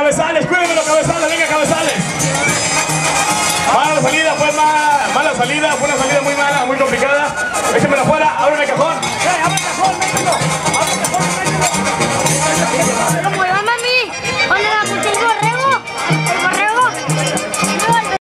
cabezales, cuídenme los cabezales, venga cabezales. Mala salida, fue mala salida, fue una salida muy mala, muy complicada. Échenmela afuera, abren el cajón. ¡Abre el cajón, México!